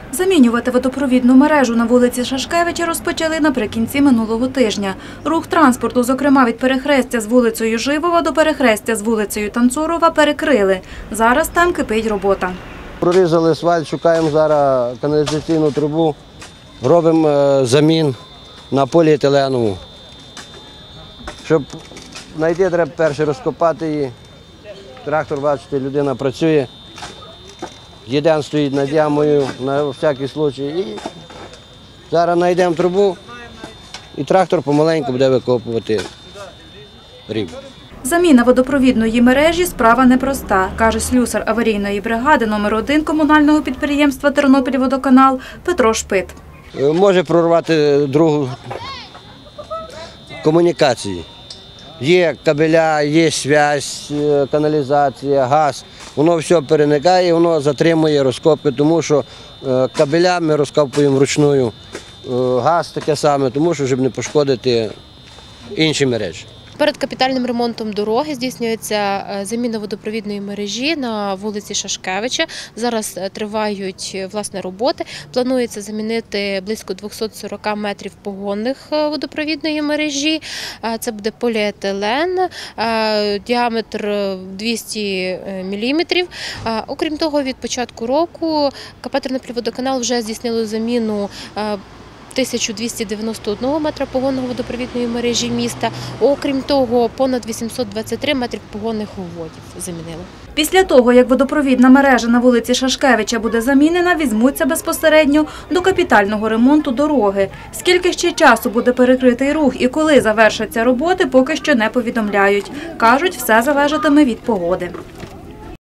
Замінювати водопровідну мережу на вулиці Шашкевича розпочали наприкінці минулого тижня. Рух транспорту, зокрема від перехрестя з вулицею Живова до перехрестя з вулицею Танцурова, перекрили. Зараз там кипить робота. Прорізали асфальт, шукаємо зараз каналізаційну трубу, робимо замін на поліетиленову. Щоб знайти, треба перше розкопати її. Трактор, бачите, людина працює. Єден стоїть над ямою на всякий случай. І зараз знайдемо трубу і трактор помаленьку буде викопувати рів. Заміна водопровідної мережі – справа непроста, каже слюсар аварійної бригади номер 1 комунального підприємства «Тернопільводоканал» Петро Шпит. Може прорвати другу комунікації. Є кабеля, є зв'язь, каналізація, газ. Воно все переникає, воно затримує розкопки, тому що кабеля ми розкопуємо вручную, газ таке саме, тому що щоб не пошкодити інші мережі. Перед капітальним ремонтом дороги здійснюється заміна водопровідної мережі на вулиці Шашкевича. Зараз тривають роботи. Планується замінити близько 240 метрів погонних водопровідної мережі. Це буде поліетилен, діаметр 200 мм. Окрім того, від початку року КП «Тернопільводоканал» вже здійснило заміну 1291 метра погонного водопровідної мережі міста. Окрім того, понад 823 метри погонних уводів замінили. Після того, як водопровідна мережа на вулиці Шашкевича буде замінена, візьмуться безпосередньо до капітального ремонту дороги. Скільки ще часу буде перекритий рух і коли завершаться роботи, поки що не повідомляють. Кажуть, все залежатиме від погоди.